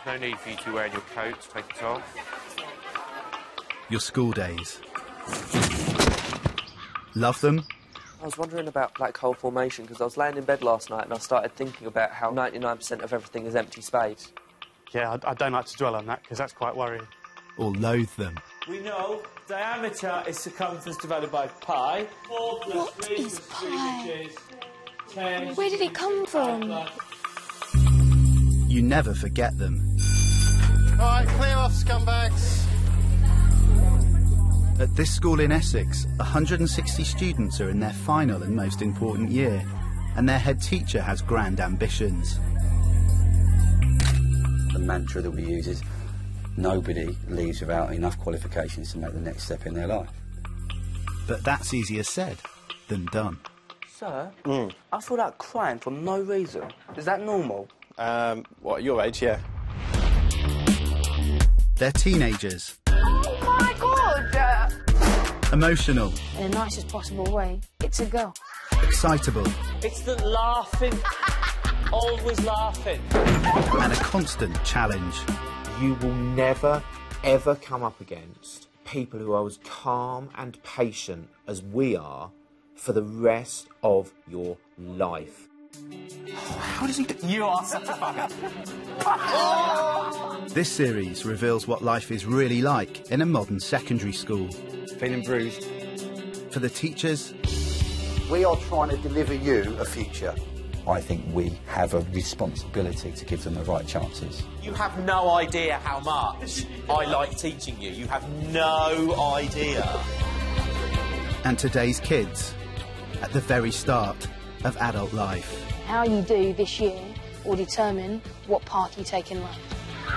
No need for you to be wearing your coat. Take it off. Your school days. Love them? I was wondering about black hole formation because I was laying in bed last night and I started thinking about how 99% of everything is empty space. Yeah, I don't like to dwell on that because that's quite worrying. Or loathe them? We know diameter is circumference divided by pi. 4 plus what 3 is plus 3, pi? which is 10. Where did it come from? You never forget them. All right, clear off, scumbags. At this school in Essex, 160 students are in their final and most important year, and their head teacher has grand ambitions. The mantra that we use is, nobody leaves without enough qualifications to make the next step in their life. But that's easier said than done. Sir, I feel like crying for no reason. Is that normal? What, your age, yeah. They're teenagers. Oh my God! Emotional. In the nicest possible way, it's a girl. Excitable. It's the laughing. Always laughing. And a constant challenge. You will never, ever come up against people who are as calm and patient as we are for the rest of your life. How does he do? You are such a bugger. This series reveals what life is really like in a modern secondary school. Feeling bruised? For the teachers... We are trying to deliver you a future. I think we have a responsibility to give them the right chances. You have no idea how much I like teaching you. You have no idea. And today's kids, at the very start of adult life. How you do this year will determine what path you take in life.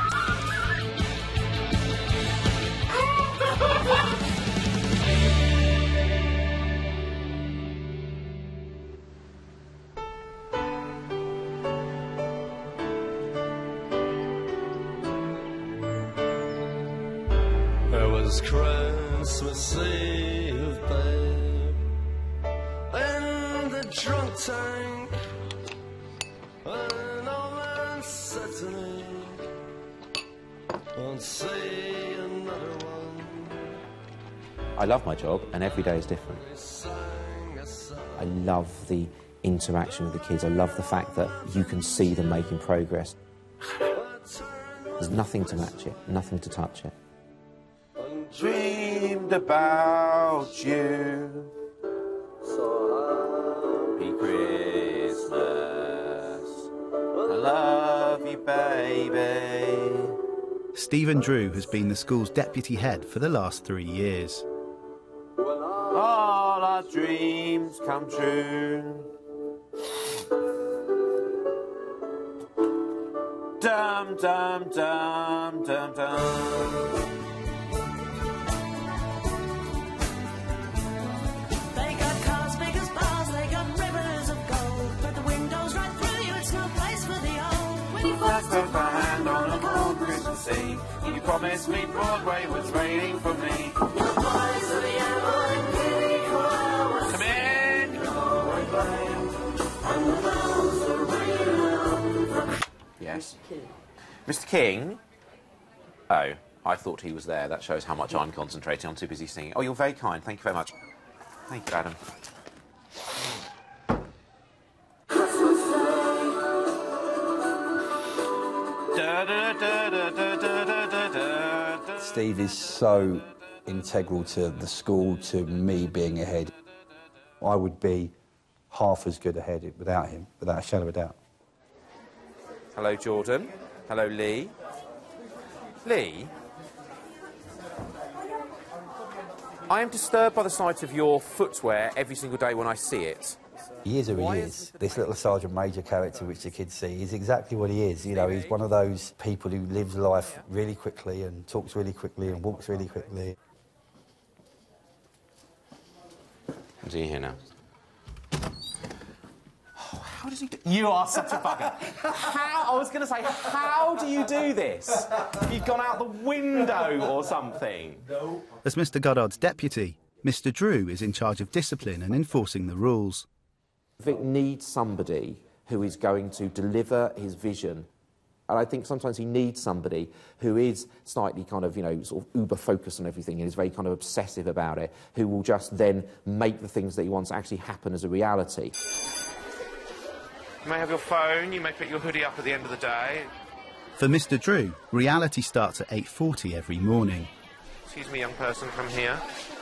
It was Christmas Eve, babe, in the drunk tank. An old man said to me, "Won't see another one." I love my job, and every day is different. I love the interaction with the kids. I love the fact that you can see them making progress. There's nothing to match it, nothing to touch it. Dreamed about you. Happy Christmas, I love you, baby. Stephen Drew has been the school's deputy head for the last 3 years. All our dreams come true. Dum, dum, dum, dum, dum. You promised me Broadway was waiting for me. Come in! Yes. Mr. King? Oh, I thought he was there. That shows how much I'm concentrating. I'm too busy singing. Oh, you're very kind. Thank you very much. Thank you, Adam. Steve is so integral to the school, to me being ahead. I would be half as good ahead without him, without a shadow of a doubt. Hello, Jordan. Hello, Lee. Lee? I am disturbed by the sight of your footwear every single day when I see it. He is who he is. This little Sergeant Major character which the kids see is exactly what he is. You know, he's one of those people who lives life really quickly and talks really quickly and walks really quickly. Is he here now? Oh, how does he do... You are such a bugger. How... I was going to say, how do you do this? You've gone out the window or something. No. As Mr. Goddard's deputy, Mr. Drew is in charge of discipline and enforcing the rules. Vic needs somebody who is going to deliver his vision And I think sometimes he needs somebody who is slightly kind of, you know, sort of uber-focused on everything and is very kind of obsessive about it, who will just then make the things that he wants actually happen as a reality. You may have your phone, you may put your hoodie up at the end of the day. For Mr. Drew, reality starts at 8:40 every morning. Excuse me, young person, come here.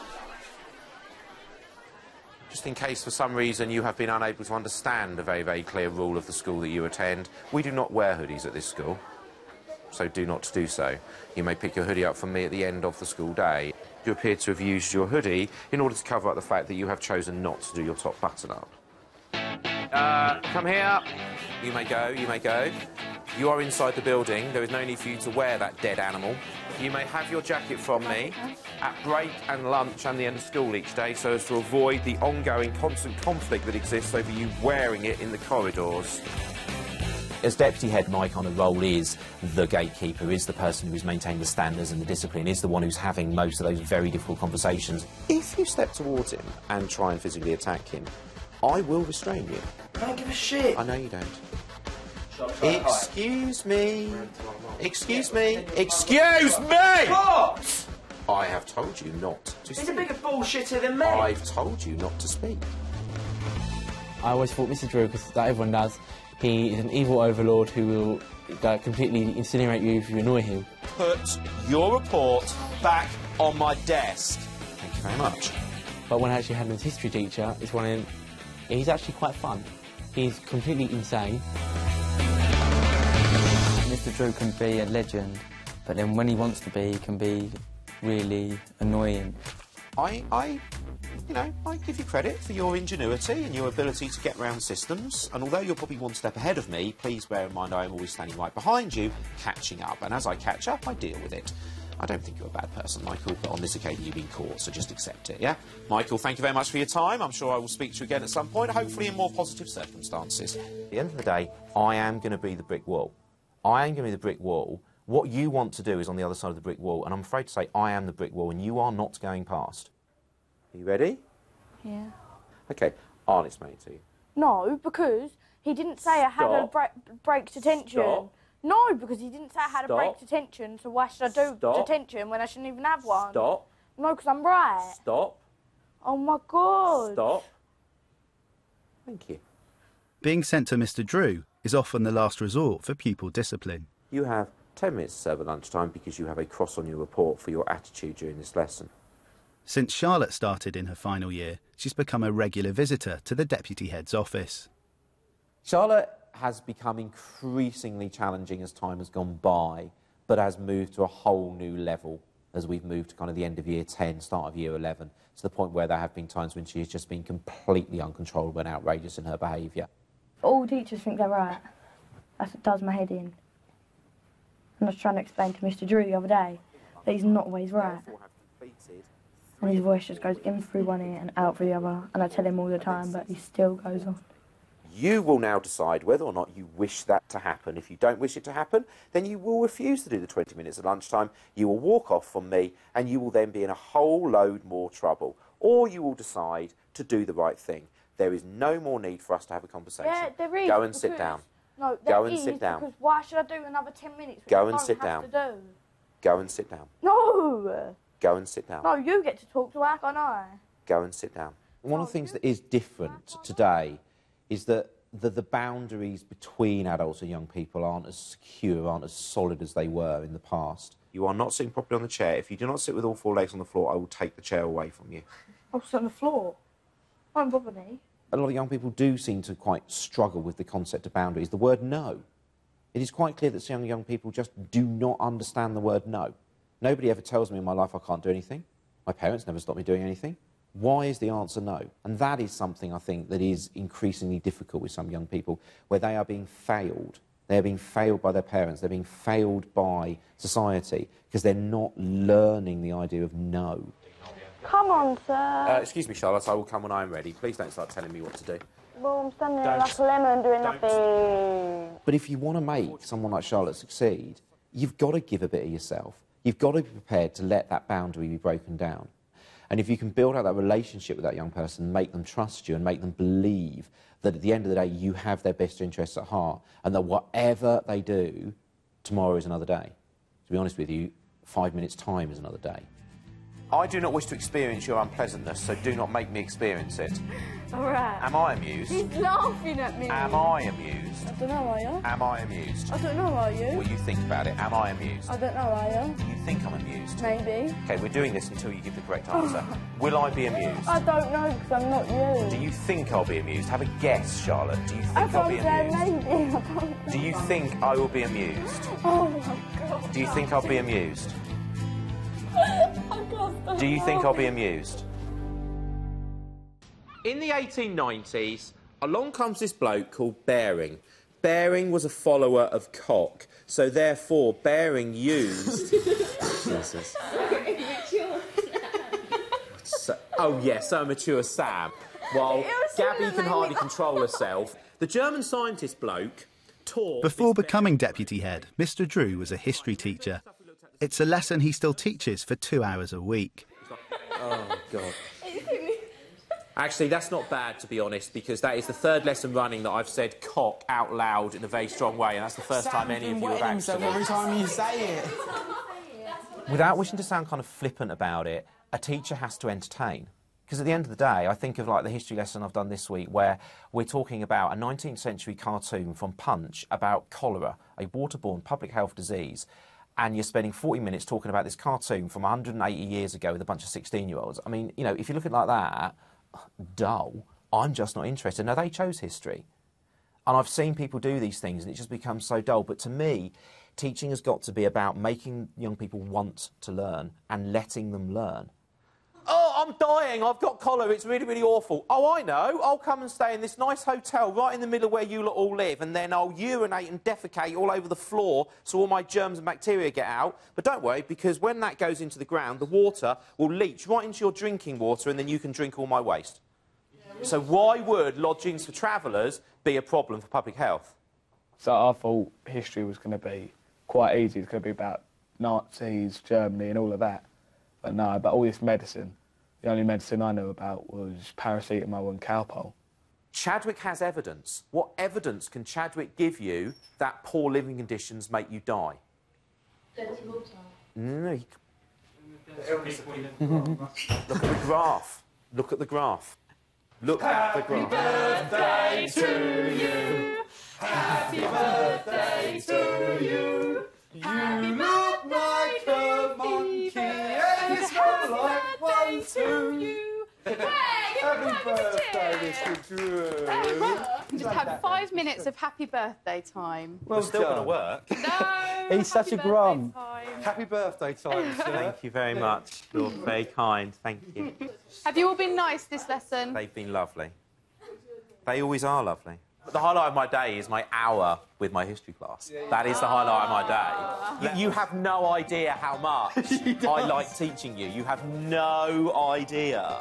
Just in case for some reason you have been unable to understand a very, very clear rule of the school that you attend, we do not wear hoodies at this school, so do not do so. You may pick your hoodie up from me at the end of the school day. You appear to have used your hoodie in order to cover up the fact that you have chosen not to do your top button up. Come here. You may go, you may go. You are inside the building. There is no need for you to wear that dead animal. You may have your jacket from me at break and lunch and the end of school each day so as to avoid the ongoing constant conflict that exists over you wearing it in the corridors. As deputy head, my kind of role is the gatekeeper, is the person who's maintaining the standards and the discipline, is the one who's having most of those very difficult conversations. If you step towards him and try and physically attack him, I will restrain you. I don't give a shit. I know you don't. Excuse me. Excuse me. Excuse me! What? I have told you not to speak. He's a bigger bullshitter than me. I've told you not to speak. I always thought Mr. Drew, because that everyone does, he is an evil overlord who will completely incinerate you if you annoy him. Put your report back on my desk. Thank you very much. But when I actually had him as history teacher, it's one of them, he's actually quite fun. He's completely insane. Mr. Drew can be a legend, but then when he wants to be, he can be really annoying. I give you credit for your ingenuity and your ability to get around systems, and although you're probably one step ahead of me, please bear in mind I am always standing right behind you, catching up, and as I catch up, I deal with it. I don't think you're a bad person, Michael, but on this occasion you've been caught, so just accept it, yeah? Michael, thank you very much for your time. I'm sure I will speak to you again at some point, hopefully in more positive circumstances. At the end of the day, I am going to be the brick wall. I am going to be the brick wall. What you want to do is on the other side of the brick wall, and I'm afraid to say I am the brick wall, and you are not going past. Are you ready? Yeah. OK, I'll explain it to you. No, because he didn't say I had a break detention. Stop. No, because he didn't say I had a break Stop. detention, so why should I do Stop. detention when I shouldn't even have one? Stop. No, because I'm right. Stop. Oh, my God. Stop. Thank you. Being sent to Mr. Drew is often the last resort for pupil discipline. You have 10 minutes to serve at lunchtime because you have a cross on your report for your attitude during this lesson. Since Charlotte started in her final year, she's become a regular visitor to the deputy head's office. Charlotte has become increasingly challenging as time has gone by, but has moved to a whole new level as we've moved to kind of the end of year 10, start of year 11, to the point where there have been times when she has just been completely uncontrollable and outrageous in her behaviour. All teachers think they're right. That does my head in. And I was trying to explain to Mr. Drew the other day that he's not always right. And his voice just goes in through one ear and out through the other, and I tell him all the time, but he still goes on. You will now decide whether or not you wish that to happen. If you don't wish it to happen, then you will refuse to do the 20 minutes at lunchtime, you will walk off from me, and you will then be in a whole load more trouble. Or you will decide to do the right thing. There is no more need for us to have a conversation. Yeah, there is. Go and sit down. No, Go and sit down. Because why should I do another 10 minutes? Go and sit down. To do? Go and sit down. No. Go and sit down. No, you get to talk to why can't I? Go and sit down. One of the things that is different today is that the boundaries between adults and young people aren't as secure, aren't as solid as they were in the past. You are not sitting properly on the chair. If you do not sit with all four legs on the floor, I will take the chair away from you. I'll sit on the floor. Won't bother me. A lot of young people do seem to quite struggle with the concept of boundaries. The word no. It is quite clear that some young people just do not understand the word no. Nobody ever tells me in my life I can't do anything. My parents never stop me doing anything. Why is the answer no? And that is something I think that is increasingly difficult with some young people, where they are being failed. They're being failed by their parents. They're being failed by society because they're not learning the idea of no. Come on, sir. Excuse me, Charlotte, I will come when I'm ready. Please don't start telling me what to do. Well, I'm standing there like a lemon doing nothing. But if you want to make someone like Charlotte succeed, you've got to give a bit of yourself. You've got to be prepared to let that boundary be broken down. And if you can build out that relationship with that young person, make them trust you and make them believe that at the end of the day you have their best interests at heart and that whatever they do, tomorrow is another day. To be honest with you, 5 minutes' time is another day. I do not wish to experience your unpleasantness, so do not make me experience it. All right. Am I amused? He's laughing at me. Am I amused? I don't know, are you? Am I amused? I don't know, are you? Well, you think about it. Am I amused? I don't know, are you? Do you think I'm amused? Maybe. OK, we're doing this until you give the correct answer. Will I be amused? I don't know, because I'm not you. Do you think I'll be amused? Have a guess, Charlotte. Do you think I'll be maybe. amused? I don't know. Do you think I will be amused? Oh, my God. Do you think I'll be amused? Do you think I'll be amused? In the 1890s, along comes this bloke called Baring. Baring was a follower of Koch, so therefore Baring used... Jesus. Oh, yes, so mature Sam. While Gabby can hardly control herself, the German scientist bloke taught... Before becoming deputy head, Mr. Drew was a history teacher. It's a lesson he still teaches for 2 hours a week. Oh, God. Actually, that's not bad, to be honest, because that is the third lesson running that I've said cock out loud in a very strong way, and that's the first time any of you have actually... every time you say it. Without wishing to sound kind of flippant about it, a teacher has to entertain. Because at the end of the day, I think of like the history lesson I've done this week where we're talking about a 19th century cartoon from Punch about cholera, a waterborne public health disease, and you're spending 40 minutes talking about this cartoon from 180 years ago with a bunch of 16-year-olds. I mean, you know, if you look at it like that, dull, I'm just not interested. Now, they chose history. And I've seen people do these things and it just becomes so dull. But to me, teaching has got to be about making young people want to learn and letting them learn. Oh, I'm dying, I've got cholera, it's really, really awful. Oh, I know, I'll come and stay in this nice hotel right in the middle where you lot all live, and then I'll urinate and defecate all over the floor so all my germs and bacteria get out. But don't worry, because when that goes into the ground, the water will leach right into your drinking water, and then you can drink all my waste. So why would lodgings for travellers be a problem for public health? So I thought history was going to be quite easy. It's going to be about Nazis, Germany and all of that. But no, about all this medicine, the only medicine I knew about was paracetamol and Calpol. Chadwick has evidence. What evidence can Chadwick give you that poor living conditions make you die? Dirty water. No. Look at the graph. Look at the graph. Look at the graph. Happy birthday to you. Happy birthday to you. You look like a monkey and you smell like one too. Happy birthday, Mr. Drew. Just have 5 minutes of happy birthday time. Well, still going to work. No. He's such a grum. Happy birthday time, Thank you very much. You're very kind. Thank you. Have you all been nice this lesson? They've been lovely. They always are lovely. The highlight of my day is my hour with my history class. That is the highlight of my day. You have no idea how much I like teaching you. You have no idea.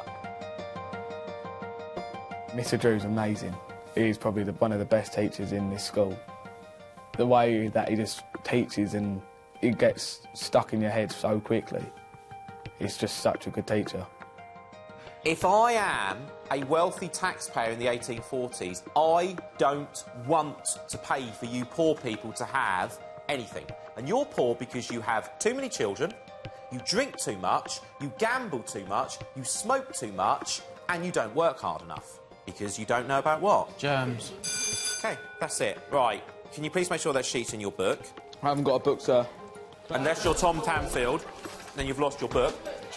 Mr. Drew's amazing. He's probably one of the best teachers in this school. The way that he just teaches and it gets stuck in your head so quickly. He's just such a good teacher. If I am a wealthy taxpayer in the 1840s, I don't want to pay for you poor people to have anything. And you're poor because you have too many children, you drink too much, you gamble too much, you smoke too much, and you don't work hard enough. Because you don't know about what? Germs. OK, that's it. Right. Can you please make sure that sheet's in your book? I haven't got a book, sir. Unless you're Tom Tamfield, then you've lost your book.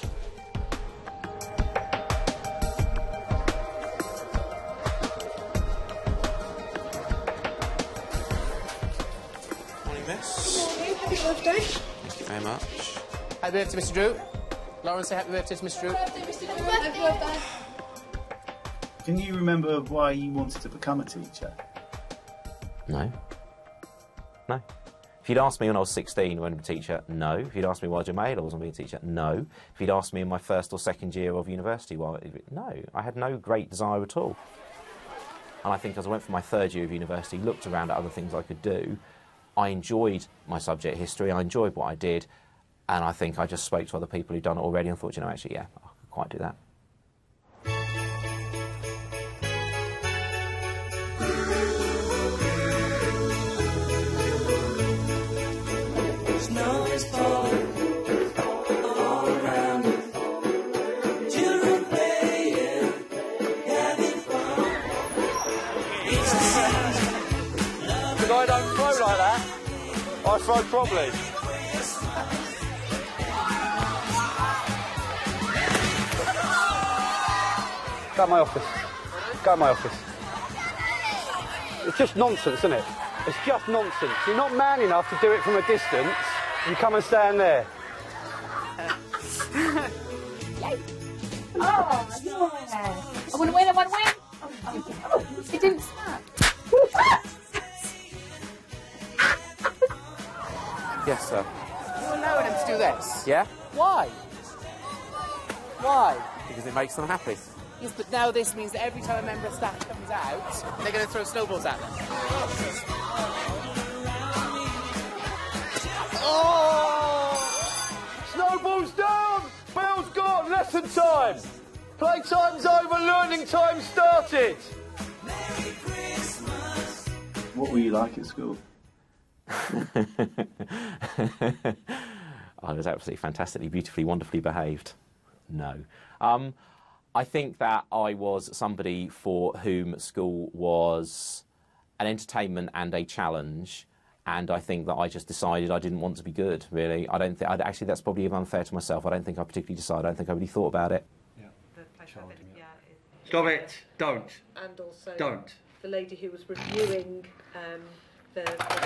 Morning, miss. Good morning. Happy birthday. Thank you very much. Happy birthday, Mr. Drew. Lauren, say happy birthday to Mr. Drew. Happy birthday, Mr. Drew. Happy birthday. Can you remember why you wanted to become a teacher? No. No. If you'd asked me when I was 16 when I was a teacher, no. If you'd asked me why I made I wasn't being a teacher, no. If you'd asked me in my first or second year of university, why, no. I had no great desire at all. And I think as I went for my third year of university, looked around at other things I could do, I enjoyed my subject history, I enjoyed what I did, and I think I just spoke to other people who'd done it already and thought, you know, actually, yeah, I could quite do that. Because I don't throw like that. I throw properly. Go to my office. Go to my office. It's just nonsense, isn't it? It's just nonsense. You're not man enough to do it from a distance. You come and stand there. Oh, yeah. I want to win, I want to win. It didn't snap. Yes, sir. You're allowing them to do this? Yeah? Why? Why? Because it makes them happy. Yes, but now this means that every time a member of staff comes out, they're going to throw snowballs at them. Oh! Snowballs down! Bell's got lesson time! Playtime's over, learning time started! What were you like at school? I was absolutely fantastically, beautifully, wonderfully behaved. No. I think that I was somebody for whom school was an entertainment and a challenge, and I think that I just decided I didn't want to be good, really. I don't think... Actually, that's probably even unfair to myself. I don't think I particularly decided. I don't think I really thought about it. Stop it! Don't. And also Don't. the lady who was reviewing the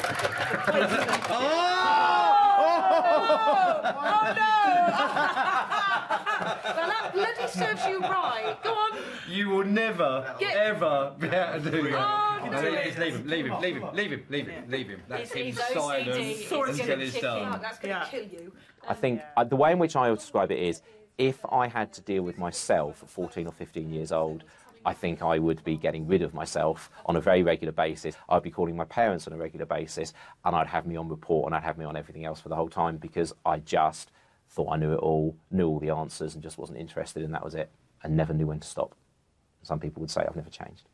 Well, that bloody serves you right. Go on. You will never, ever be able to do that. Oh, No, just leave him, leave him, leave him, leave him, leave him, leave him. That's him silent until it's done. That's going to kill you. I think the way in which I would describe it is, if I had to deal with myself at 14 or 15 years old, I think I would be getting rid of myself on a very regular basis. I'd be calling my parents on a regular basis, and I'd have me on report, and I'd have me on everything else for the whole time, because I just thought I knew it all, knew all the answers, and just wasn't interested, and that was it. I never knew when to stop. Some people would say I've never changed.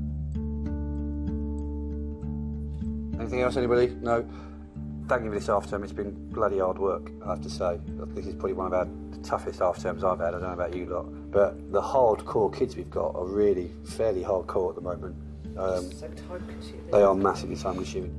Anything else, anybody? No? Thank you for this half term. It's been bloody hard work, I have to say. This is probably one of our toughest half terms I've had. I don't know about you lot. But the hardcore kids we've got are really fairly hardcore at the moment. So time-consuming. They are massively time-consuming.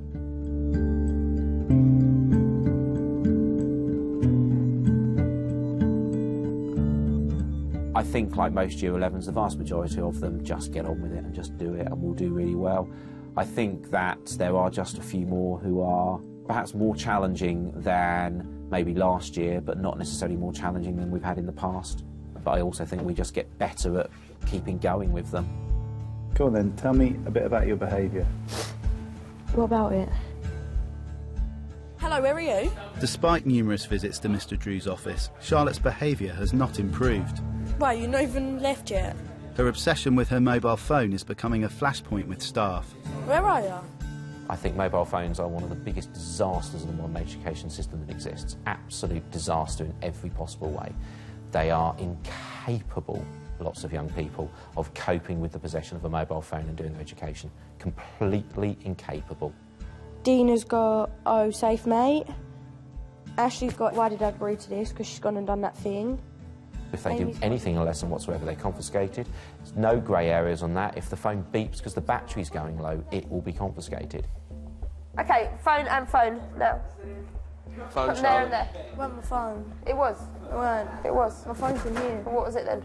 I think, like most Year 11s, the vast majority of them just get on with it and just do it and will do really well. I think that there are just a few more who are perhaps more challenging than maybe last year, but not necessarily more challenging than we've had in the past. But I also think we just get better at keeping going with them. Go on then, tell me a bit about your behaviour. What about it? Hello, where are you? Despite numerous visits to Mr. Drew's office, Charlotte's behaviour has not improved. Well, you're not even left yet. Her obsession with her mobile phone is becoming a flashpoint with staff. Where are you? I think mobile phones are one of the biggest disasters in the modern education system that exists. Absolute disaster in every possible way. They are incapable, lots of young people, of coping with the possession of a mobile phone and doing their education. Completely incapable. Dina's got, oh, safe mate. Ashley's got, why did I agree to this? Because she's gone and done that thing. If they do anything in a lesson whatsoever, they're confiscated. There's no grey areas on that. If the phone beeps because the battery's going low, it will be confiscated. Okay, phone and phone now. Phone, From there and there. It wasn't my phone. It was. It weren't. It was. My phone's in here. What was it then?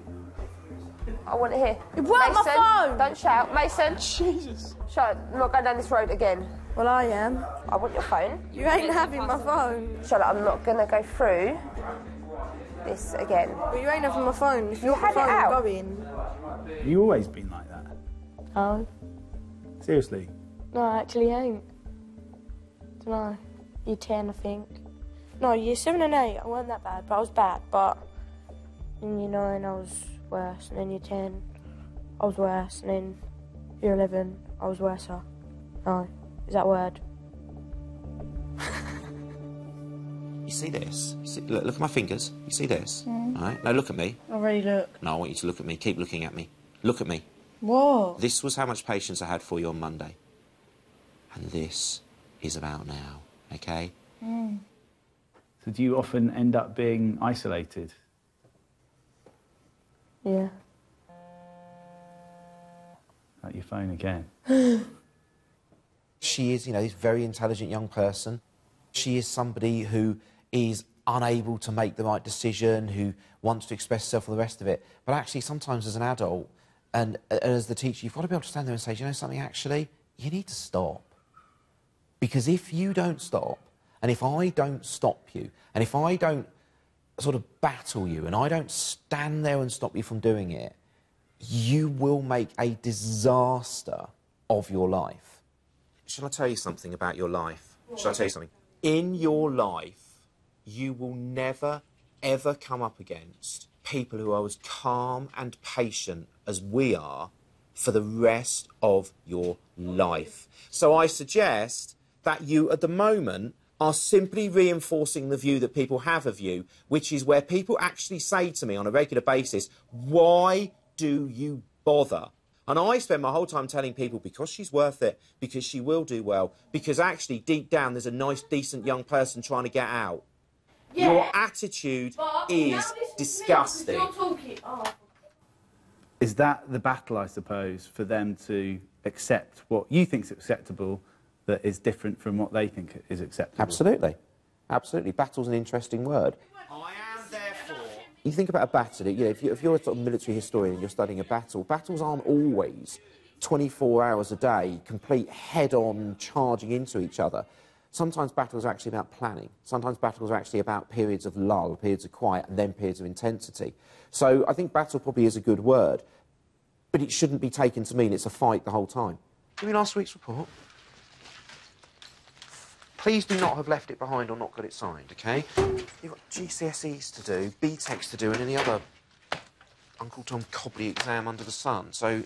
I want it here. It weren't Mason, my phone! Don't shout. Mason. Jesus. Shut up. I'm not going down this road again. Well, I am. I want your phone. You ain't having my phone. Shut up. I'm not going to go through this again. But you ain't having my phone. If you want my had it phone, out. I'm going. Have you always been like that? No. Seriously? No, I actually ain't. Dunno. Year 10, I think. No, year 7 and 8, I wasn't that bad, but I was bad. But in year 9, I was worse. And in year 10, I was worse. And in year 11, I was worser. No. Is that a word? You see this? You see, look at my fingers. You see this? Mm. All right? Now look at me. I really look. No, I want you to look at me. Keep looking at me. Look at me. What? This was how much patience I had for you on Monday. And this is about now, okay? Mm. So do you often end up being isolated? Yeah. At your phone again. She is, you know, this very intelligent young person. She is somebody who is unable to make the right decision, who wants to express herself for the rest of it. But actually, sometimes as an adult and as the teacher, you've got to be able to stand there and say, you know something, actually, you need to stop. Because if you don't stop, and if I don't stop you, and if I don't sort of battle you, and I don't stand there and stop you from doing it, you will make a disaster of your life. Shall I tell you something about your life? Shall I tell you something? In your life, you will never, ever come up against people who are as calm and patient as we are for the rest of your life. So I suggest that you, at the moment, are simply reinforcing the view that people have of you, which is where people actually say to me on a regular basis, why do you bother? And I spend my whole time telling people, because she's worth it, because she will do well, because actually, deep down, there's a nice, decent young person trying to get out. Yeah, your attitude is disgusting. Is that the battle, I suppose, for them to accept what you think is acceptable that is different from what they think is acceptable? Absolutely. Absolutely. Battle's an interesting word. I am therefore... You think about a battle, you know, if you're a sort of military historian and you're studying a battle, battles aren't always 24 hours a day, complete head-on charging into each other. Sometimes battles are actually about planning. Sometimes battles are actually about periods of lull, periods of quiet, and then periods of intensity. So I think battle probably is a good word, but it shouldn't be taken to mean it's a fight the whole time. Give me last week's report. Please do not have left it behind or not got it signed, OK? You've got GCSEs to do, BTECs to do, and any other Uncle Tom Cobley exam under the sun, so...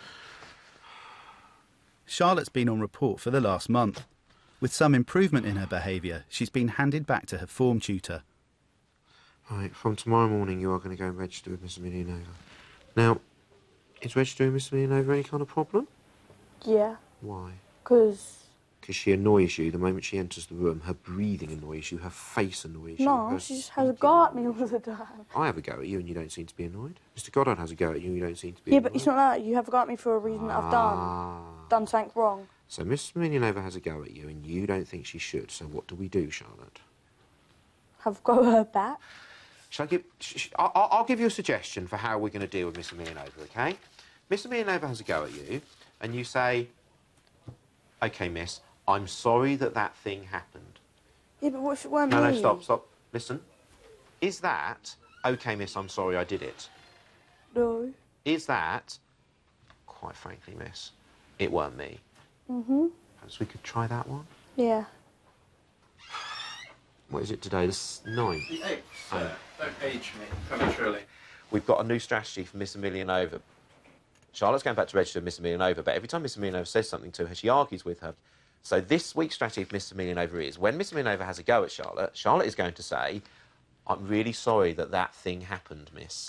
Charlotte's been on report for the last month. With some improvement in her behaviour, she's been handed back to her form tutor. Right, from tomorrow morning you are going to go and register with Miss Amelia. Now, is registering Miss Amelia any kind of problem? Yeah. Why? Because she annoys you the moment she enters the room. Her breathing annoys you, her face annoys you. No, she just has a go at me all the time. I have a go at you and you don't seem to be annoyed. Mr Goddard has a go at you and you don't seem to be Yeah, annoyed. but it's not that. You have a go at me for a reason that I've done something wrong. So Miss Amelia has a go at you and you don't think she should, so what do we do, Charlotte? Have a go at her back. Shall I give... I'll give you a suggestion for how we're going to deal with Miss Amelia, OK? Miss Amelia has a go at you and you say, OK, miss, I'm sorry that that thing happened. Yeah, but what should I mean? No, stop. Listen. Is that, OK, miss, I'm sorry I did it? No. Is that, quite frankly, miss, it weren't me? Mm-hmm. Perhaps we could try that one? Yeah. What is it today? The 9th? The 8th, sir. Don't age me prematurely. We've got a new strategy for Miss Amelia Nova. Charlotte's going back to register with Miss Amelia Nova, but every time Miss Amelia Nova says something to her, she argues with her. So this week's strategy for Miss Amelia Nova is, when Miss Amelia Nova has a go at Charlotte, Charlotte is going to say, I'm really sorry that that thing happened, miss.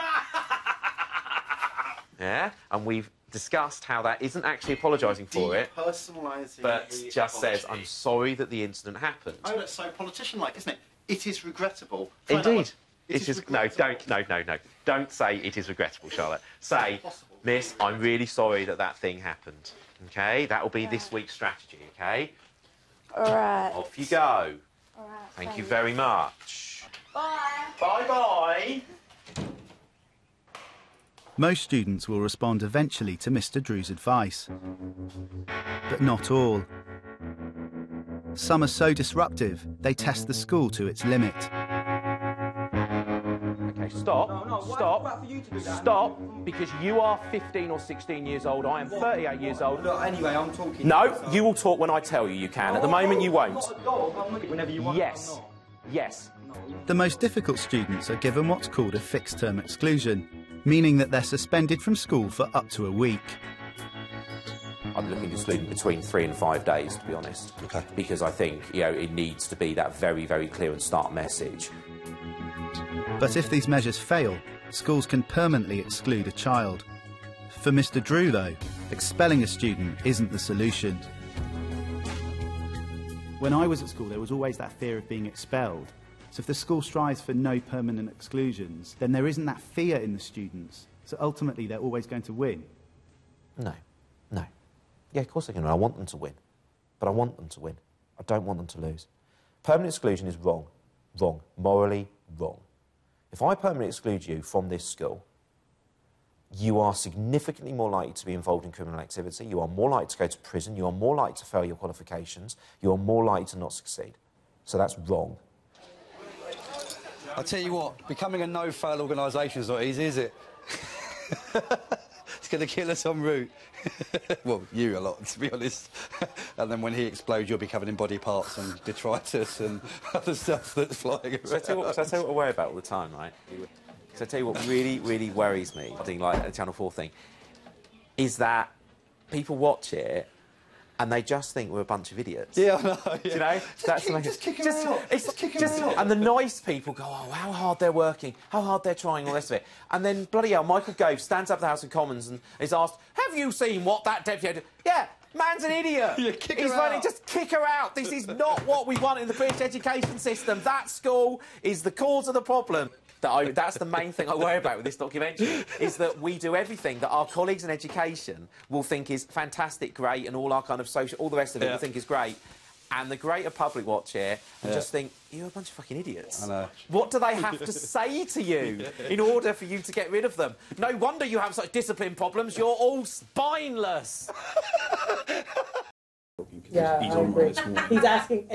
Yeah? And we've discussed how that isn't actually apologising for it, Depersonalising but the just apology. says, I'm sorry that the incident happened. Oh, that's so politician-like, isn't it? It is regrettable. Indeed. It is no, don't say it is regrettable, Charlotte. Say, miss, I'm really sorry that that thing happened. OK? That will be this week's strategy, OK? All right. Off you go. All right. Thank you very much. Bye. Bye-bye. Most students will respond eventually to Mr. Drew's advice, but not all. Some are so disruptive, they test the school to its limit. Okay, stop, because you are 15 or 16 years old, I am 38 years old. Look, anyway, I'm talking... No, you will talk when I tell you can. At the moment, you won't. Whenever you want. Yes. Yes. The most difficult students are given what's called a fixed-term exclusion, meaning that they're suspended from school for up to a week. I'm looking to exclude between 3 and 5 days, to be honest. OK. Because I think, you know, it needs to be that very, very clear and stark message. But if these measures fail, schools can permanently exclude a child. For Mr. Drew, though, expelling a student isn't the solution. When I was at school, there was always that fear of being expelled. So if the school strives for no permanent exclusions, then there isn't that fear in the students. So ultimately, they're always going to win. No. No. Yeah, of course they can win. I want them to win. But I want them to win. I don't want them to lose. Permanent exclusion is wrong. Wrong. Morally wrong. If I permanently exclude you from this school, you are significantly more likely to be involved in criminal activity, you are more likely to go to prison, you are more likely to fail your qualifications, you are more likely to not succeed. So that's wrong. I'll tell you what, becoming a no-fail organisation is not easy, is it? It's going to kill us en route. Well, you a lot, to be honest. And then when he explodes, you'll be covered in body parts and detritus and other stuff that's flying around. So I tell you what I worry about all the time, right? So I tell you what really, really worries me, doing like a Channel 4 thing, is that people watch it and they just think we're a bunch of idiots. Yeah, I know. Yeah. Do you know? Just kick him out. And the nice people go, oh, how hard they're working, how hard they're trying, all the rest of it. And then, bloody hell, Michael Gove stands up at the House of Commons and is asked, have you seen what that deputy did? Yeah, man's an idiot. Yeah, kick He's her running, out. just kick her out. This is not what we want in the British education system. That school is the cause of the problem. That's the main thing I worry about with this documentary, is that we do everything that our colleagues in education will think is fantastic, great, and all our kind of social, all the rest of it will think is great. And the greater public watch it and just think, you're a bunch of fucking idiots. I know. What do they have to say to you in order for you to get rid of them? No wonder you have such discipline problems. You're all spineless. Yeah, he's I on agree. this morning. He's asking...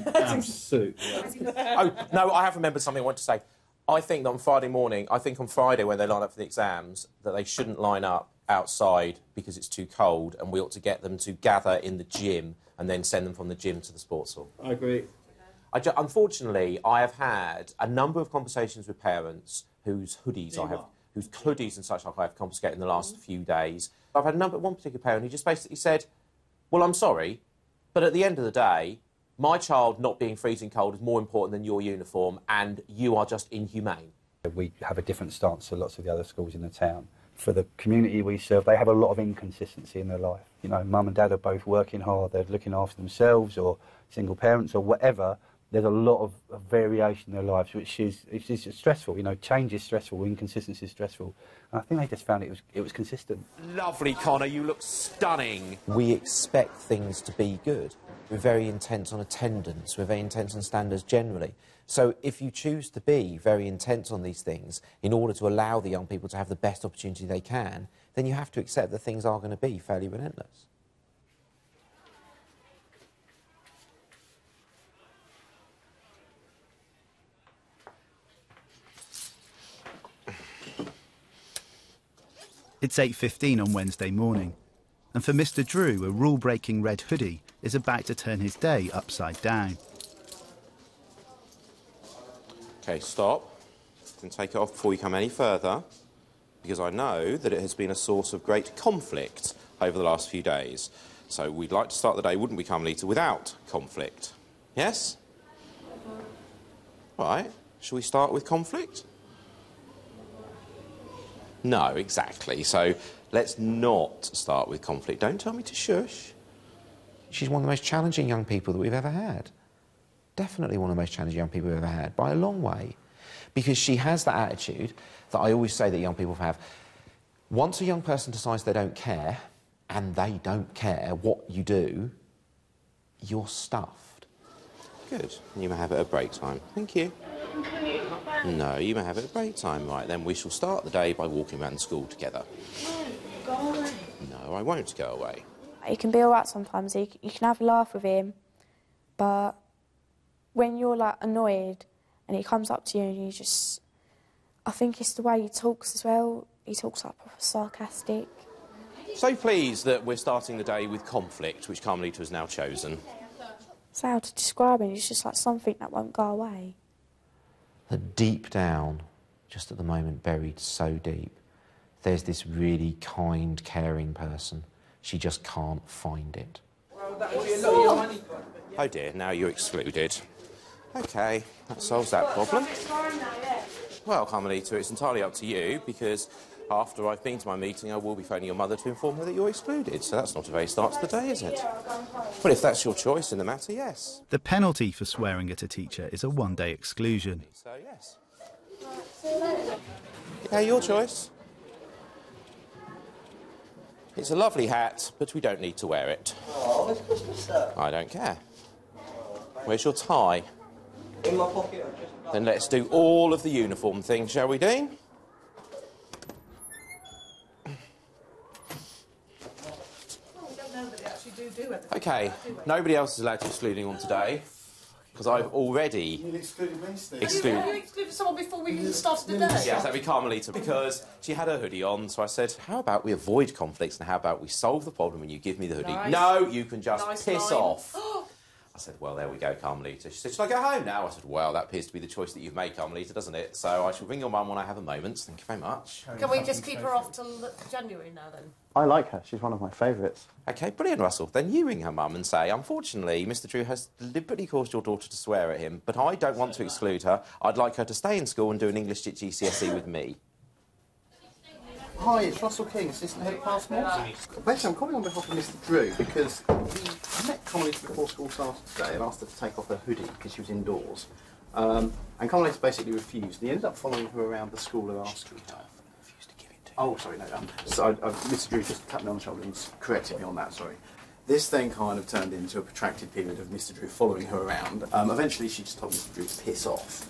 Oh, no, I have remembered something I want to say. I think that on Friday morning, on Friday when they line up for the exams, that they shouldn't line up outside because it's too cold, and we ought to get them to gather in the gym and then send them from the gym to the sports hall. I agree. Unfortunately, I have had a number of conversations with parents whose hoodies whose hoodies and such like I have confiscated in the last few days. I've had one particular parent who just basically said, well, I'm sorry, but at the end of the day, my child not being freezing cold is more important than your uniform, and you are just inhumane. We have a different stance to lots of the other schools in the town. For the community we serve, they have a lot of inconsistency in their life. You know, mum and dad are both working hard, they're looking after themselves, or single parents, or whatever. There's a lot of variation in their lives, which is stressful. You know, change is stressful, inconsistency is stressful. And I think they just found it was consistent. Lovely, Connor, you look stunning. We expect things to be good. We're very intense on attendance, we're very intense on standards generally. So if you choose to be very intense on these things in order to allow the young people to have the best opportunity they can, then you have to accept that things are going to be fairly relentless. It's 8:15 on Wednesday morning, and for Mr. Drew, a rule-breaking red hoodie is about to turn his day upside down. OK, stop. You can take it off before you come any further, because I know that it has been a source of great conflict over the last few days. So we'd like to start the day, wouldn't we, Carmelita, without conflict? Yes? Right. Shall we start with conflict? No, exactly. So let's not start with conflict. Don't tell me to shush. She's one of the most challenging young people that we've ever had. Definitely one of the most challenging young people we've ever had, by a long way. Because she has that attitude that I always say that young people have. Once a young person decides they don't care, and they don't care what you do, you're stuffed. Good. You may have it at break time. Thank you. No, you may have it at break time. Right, then we shall start the day by walking around school together. Go away. No, I won't go away. He can be alright sometimes. You can have a laugh with him, but when you're like annoyed and he comes up to you and you just, I think it's the way he talks as well. He talks like proper sarcastic. So pleased that we're starting the day with conflict, which Carmelita has now chosen. So how to describe him? It's just like something that won't go away. That deep down, just at the moment buried so deep, there's this really kind, caring person. She just can't find it. Oh dear, now you're excluded. OK, that solves that problem. Well, Carmelita, it's entirely up to you, because after I've been to my meeting, I will be phoning your mother to inform her that you're excluded. So that's not a very start to the day, is it? But if that's your choice in the matter, yes. The penalty for swearing at a teacher is a one-day exclusion. So, yes. Yeah, your choice. It's a lovely hat, but we don't need to wear it. Oh, it's Christmas, sir. I don't care. Where's your tie? In my pocket. Then let's do all of the uniform things, shall we, Dean? OK, nobody else is allowed to exclude anyone today, because I've already You excluded me, Steve. excluded... You excluded someone before we even started the day. Yes, that'd be Carmelita, because she had her hoodie on, so I said, how about we avoid conflicts and how about we solve the problem when you give me the hoodie? Nice. No, you can just Nice piss line. off. I said, well, there we go, Carmelita. She said, shall I go home now? I said, well, that appears to be the choice that you've made, Carmelita, doesn't it? So I shall ring your mum when I have a moment. Thank you very much. Can we just keep her off till January now, then? I like her. She's one of my favourites. OK, brilliant, Russell. Then you ring her mum and say, unfortunately, Mr Drew has deliberately caused your daughter to swear at him, but I don't want to exclude her. I'd like her to stay in school and do an English at GCSE with me. Hi, it's Russell King, Assistant Head of Passmore. Basically, I'm calling on behalf of Mr Drew because he met Carmelita before school started today and asked her to take off her hoodie because she was indoors. And Carmelita basically refused. And he ended up following her around the school and asking her. Oh, sorry, no. So Mr Drew just tapped me on the shoulder and corrected me on that, sorry. This then kind of turned into a protracted period of Mr Drew following her around. Eventually, she just told Mr Drew to piss off.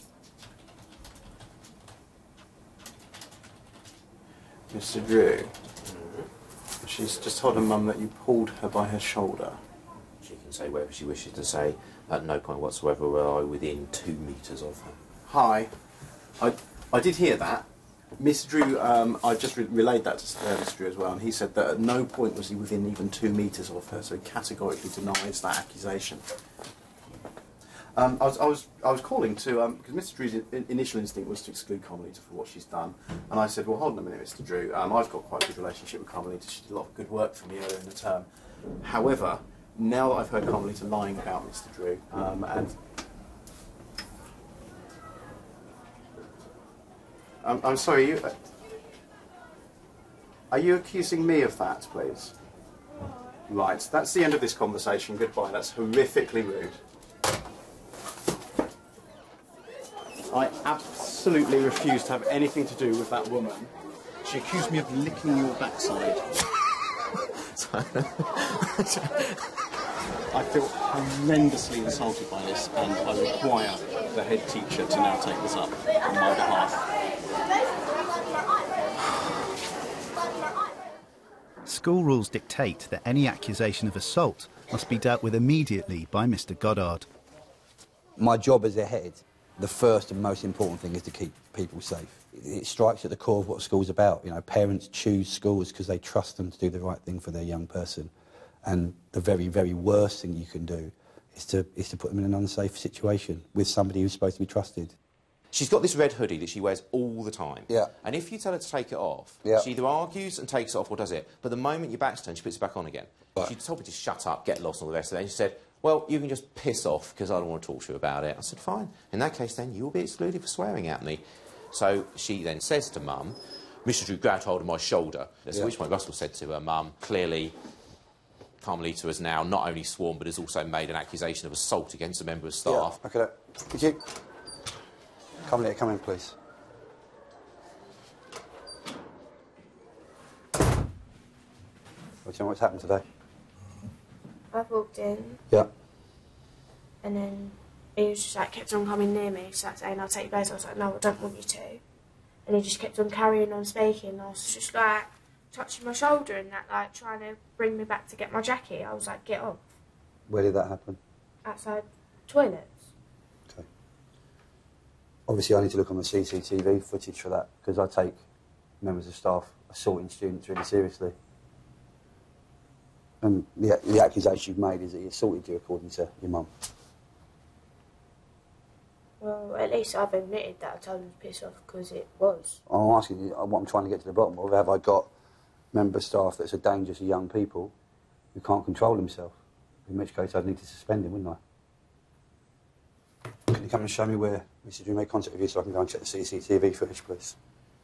Mr Drew, she's just told her mum that you pulled her by her shoulder. She can say whatever she wishes to say. At no point whatsoever were I within 2 metres of her. Hi. I did hear that. Mr Drew, I just relayed that to Mr Drew as well, and he said that at no point was he within even 2 metres of her, so he categorically denies that accusation. I was calling to, because Mr Drew's initial instinct was to exclude Carmelita for what she's done, and I said, well, hold on a minute, Mr Drew, I've got quite a good relationship with Carmelita, she did a lot of good work for me earlier in the term. However, now that I've heard Carmelita lying about Mr Drew, and... I'm sorry, are you accusing me of that, please? Right, that's the end of this conversation, goodbye, that's horrifically rude. I absolutely refuse to have anything to do with that woman. She accused me of licking your backside. I feel horrendously insulted by this, and I require the head teacher to now take this up on my behalf. School rules dictate that any accusation of assault must be dealt with immediately by Mr Goddard. My job as a head, the first and most important thing is to keep people safe. It strikes at the core of what school's about. You know, parents choose schools because they trust them to do the right thing for their young person. And the very, very worst thing you can do is to put them in an unsafe situation with somebody who's supposed to be trusted. She's got this red hoodie that she wears all the time. Yeah. And if you tell her to take it off, yeah, she either argues and takes it off or does it. But the moment your back's turned, she puts it back on again. Right. She told me to shut up, get lost, and all the rest of it. And she said, well, you can just piss off because I don't want to talk to you about it. I said, fine. In that case, then, you'll be excluded for swearing at me. So she then says to Mum, Mr Drew grabbed hold of my shoulder. At which point Russell said to her, Mum, clearly Carmelita has now not only sworn but has also made an accusation of assault against a member of staff. Yeah, okay. Could you... Carmelita, come in, please. Well, do you know what's happened today? I walked in. Yeah. And then he was just like, kept on coming near me, so like saying, I'll take your place. I was like, no, I don't want you to. And he just kept on carrying on speaking. I was just like, touching my shoulder and that, like, trying to bring me back to get my jacket. I was like, get off. Where did that happen? Outside toilets. Okay. Obviously, I need to look on the CCTV footage for that, because I take members of staff assaulting students really seriously. And the accusation you've made is that he assaulted you, according to your mum. Well, at least I've admitted that I told him to piss off, because it was. I'm asking you, what I'm trying to get to the bottom of, have I got member of staff that's a danger to young people who can't control himself? In which case I'd need to suspend him, wouldn't I? Can you come and show me where Mr Drew made contact with you so I can go and check the CCTV footage, please?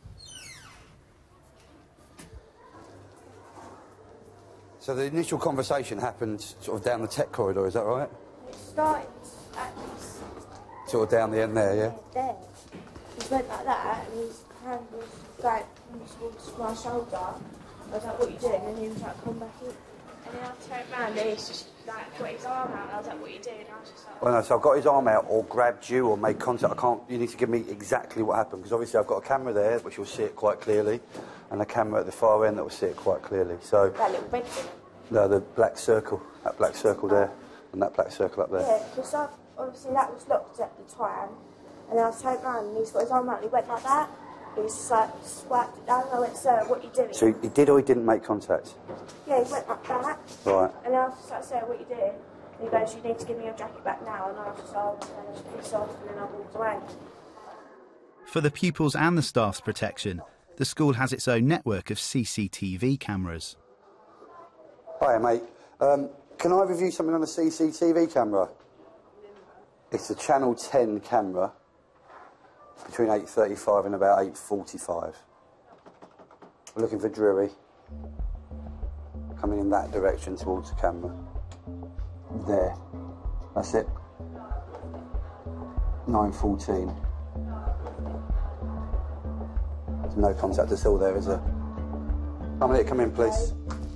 So the initial conversation happened sort of down the tech corridor, is that right? It started at Sort of down the end there, yeah? there. He went like that, and his hand was like towards my shoulder, I was like, what are you doing? And he was like, come back in. And then I turned round and he's just like got his arm out and I was like, what are you doing? And I was just like... Well, no, so I've got his arm out or grabbed you or made contact. I can't... You need to give me exactly what happened, because obviously I've got a camera there, which will see it quite clearly, and a camera at the far end that will see it quite clearly. So... That little red thing? No, the black circle. That black circle there, and that black circle up there. Yeah, because obviously that was locked at the time, and then I turned round and he's got his arm out and he went like that. He was just like, swiped it down, and I went, sir, what are you doing? So he did or he didn't make contact? Yeah, he went like that. Right. And I was just like, sir, what are you doing? And he goes, you need to give me your jacket back now. And I was just like, and I just pissed off, and then I walked away. For the pupils' and the staff's protection, the school has its own network of CCTV cameras. Hiya, mate. Can I review something on the CCTV camera? It's a Channel 10 camera between 8:35 and about 8:45. We're looking for Drury. Coming in that direction towards the camera. There. That's it. 9:14. There's no contact at all there, is there? Come in, please.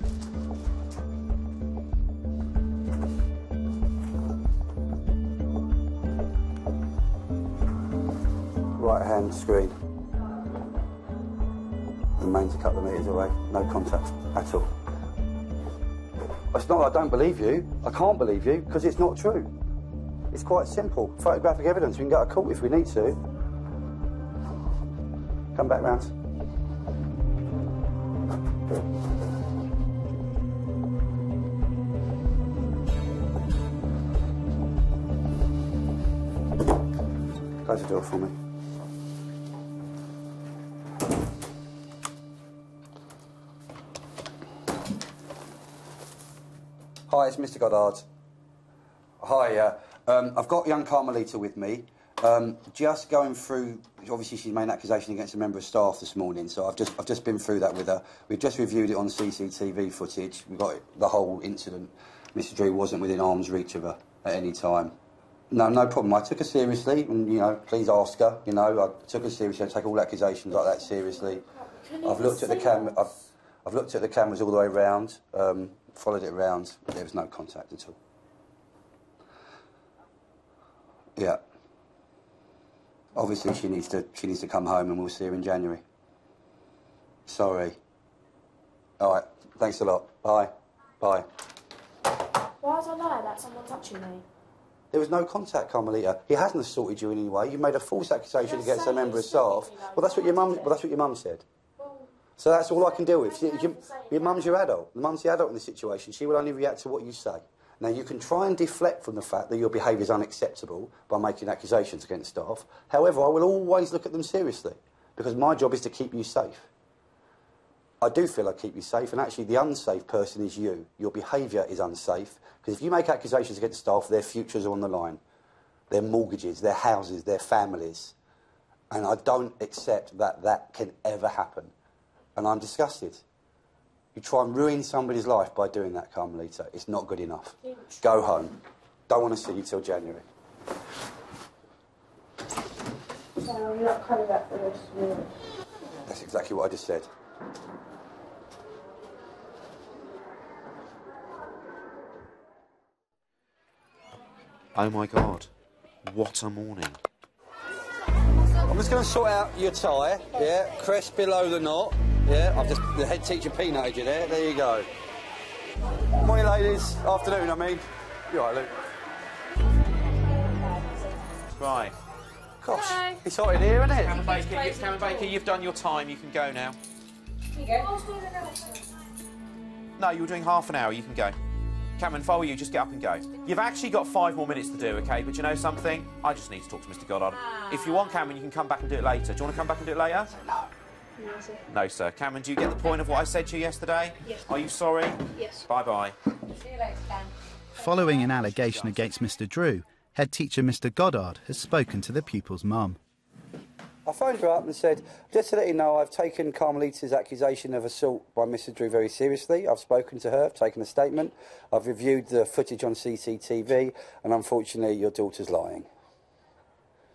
Right-hand screen. Remains a couple of metres away. No contact at all. It's not that I don't believe you. I can't believe you because it's not true. It's quite simple. Photographic evidence. We can go to court if we need to. Come back round. Close the door for me. Hi, it's Mr. Goddard. Hi, I've got young Carmelita with me. Just going through, obviously she's made an accusation against a member of staff this morning, so I've just been through that with her. We've just reviewed it on CCTV footage. We've got the whole incident. Mr. Drew wasn't within arm's reach of her at any time. No problem. I took her seriously, and, you know, please ask her, you know, I took her seriously. I take all accusations like that seriously. I've looked at the camera, I've looked at the cameras all the way around, followed it around, but there was no contact at all. Yeah. Obviously, she needs to come home, and we'll see her in January. Sorry. All right. Thanks a lot. Bye. Bye. Why was I lying about someone touching me? There was no contact, Carmelita. He hasn't assaulted you in any way. You made a false accusation against a member of staff. Well, that's what your mum. Well, that's what your mum said. So that's all I can deal with. Your mum's your adult. The mum's the adult in the situation. She will only react to what you say. Now, you can try and deflect from the fact that your behaviour is unacceptable by making accusations against staff. However, I will always look at them seriously, because my job is to keep you safe. I do feel I keep you safe, and actually the unsafe person is you. Your behaviour is unsafe, because if you make accusations against staff, their futures are on the line. Their mortgages, their houses, their families. And I don't accept that that can ever happen. And I'm disgusted. You try and ruin somebody's life by doing that, Carmelita. It's not good enough. Go home. Don't want to see you till January. So I'm not coming back for this year. That's exactly what I just said. Oh my God, what a morning. I'm just going to sort out your tie, yeah, crest below the knot, yeah, the head teacher peanutted you there you go. Morning, ladies. Afternoon, I mean. You all right, Luke? Right. Gosh, Hello. it's hot in here, isn't it? Cameron Baker, you've done your time, you can go now. No, you were doing half an hour, you can go. Cameron, if I were you, just get up and go. You've actually got 5 more minutes to do, OK? But you know something? I just need to talk to Mr Goddard. If you want, Cameron, you can come back and do it later. Do you want to come back and do it later? No. No, sir. No, sir. Cameron, do you get the point of what I said to you yesterday? Yes. Are you sorry? Yes. Bye-bye. See you later, Cam. Following an allegation against Mr Drew, head teacher Mr Goddard has spoken to the pupil's mum. I phoned her up and said, just to let you know, I've taken Carmelita's accusation of assault by Mr Drew very seriously. I've spoken to her, I've taken a statement, I've reviewed the footage on CCTV, and unfortunately your daughter's lying.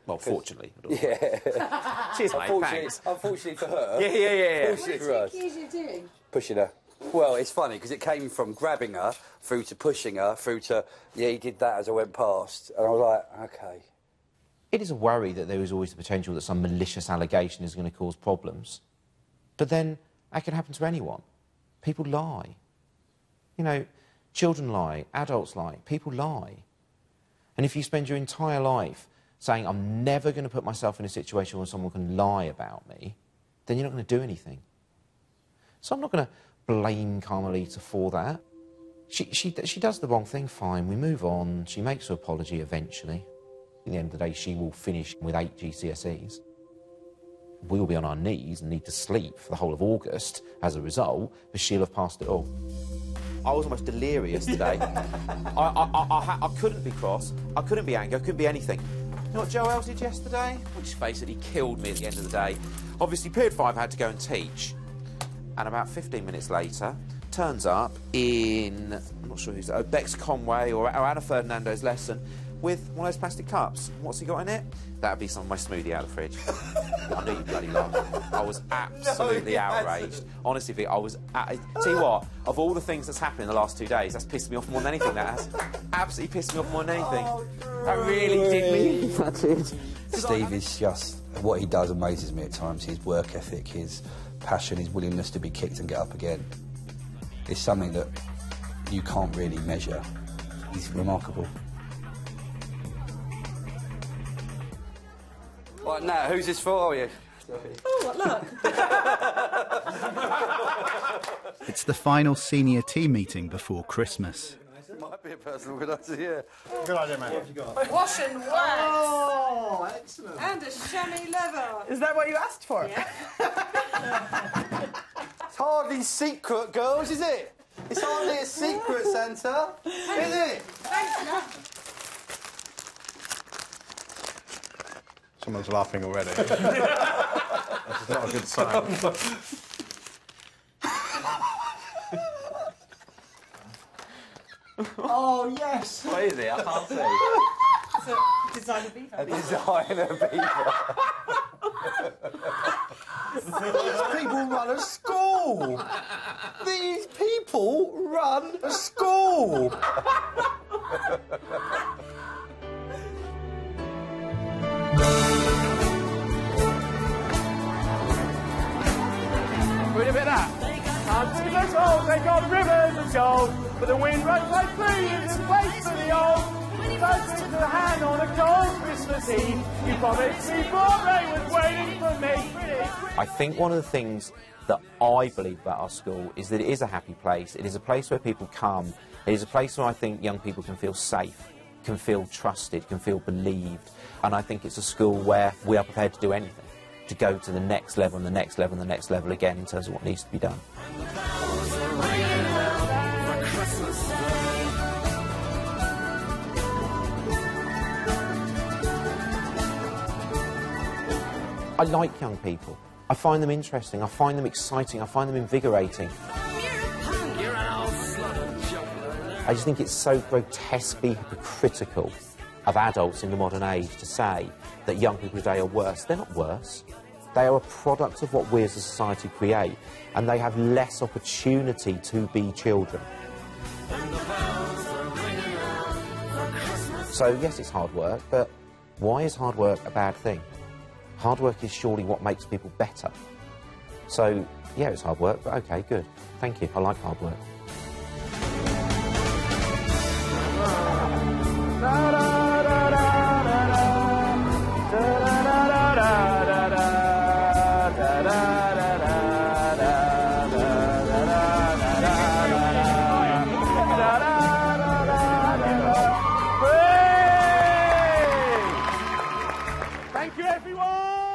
Well, fortunately. Yeah. Cheers, mate, thanks. Unfortunately for her. Yeah. Fortunately for us. Pushing her. Well, it's funny because it came from grabbing her through to pushing her through to, yeah, he did that as I went past. And I was like, OK. It is a worry that there is always the potential that some malicious allegation is going to cause problems. But then that can happen to anyone. People lie. You know, children lie, adults lie, people lie. And if you spend your entire life saying, I'm never going to put myself in a situation where someone can lie about me, then you're not going to do anything. So I'm not going to blame Carmelita for that. She does the wrong thing, fine, we move on, she makes her apology eventually. At the end of the day, she will finish with 8 GCSEs. We'll be on our knees and need to sleep for the whole of August as a result, but she'll have passed it all. I was almost delirious today. I couldn't be cross, I couldn't be angry, I couldn't be anything. You know what Joel did yesterday? Which face it, he killed me at the end of the day. Obviously, period 5 I had to go and teach. And about 15 minutes later, turns up in, I'm not sure who's that, Bex Conway or Anna Ferdinando's lesson with one of those plastic cups. What's he got in it? That'd be some of my smoothie out of the fridge. I knew you'd bloody laugh. I was absolutely outraged. Honestly, Vic, I was... Tell you what, of all the things that's happened in the last 2 days, that's pissed me off more than anything, that has. Absolutely pissed me off more than anything. That really did me. That did. Steve is just... What he does amazes me at times. His work ethic, his passion, his willingness to be kicked and get up again. It's something that you can't really measure. He's remarkable. Right, now, who's this for, are you? Oh, look. It's the final senior team meeting before Christmas. It might be a personal good idea, yeah. Good idea, mate. What have you got? Wash and wax. Oh, excellent. And a chamois leather. Is that what you asked for? Yeah. It's hardly secret, girls, is it? It's hardly a secret, Santa, is it? Thanks, love. Someone's laughing already. This is not a good sign. Oh, yes. What is it? I can't see. It's a designer beaver. A designer beaver. These people run a school. These people run a school. Read a bit of that. Countries are gold, they got rivers of gold, but the wind runs like breeze and waits for the old. First with the hand on a cold Christmas Eve, you promised me Bobby was waiting for me. I think one of the things that I believe about our school is that it is a happy place. It is a place where people come. It is a place where I think young people can feel safe, can feel trusted, can feel believed. And I think it's a school where we are prepared to do anything, to go to the next level and the next level and the next level again in terms of what needs to be done. I like young people. I find them interesting, I find them exciting, I find them invigorating. I just think it's so grotesquely hypocritical of adults in the modern age to say that young people today are worse. They're not worse. They are a product of what we as a society create, and they have less opportunity to be children. So yes, it's hard work, but why is hard work a bad thing? Hard work is surely what makes people better. So, yeah, it's hard work, but OK, good. Thank you. I like hard work. Thank you, everyone!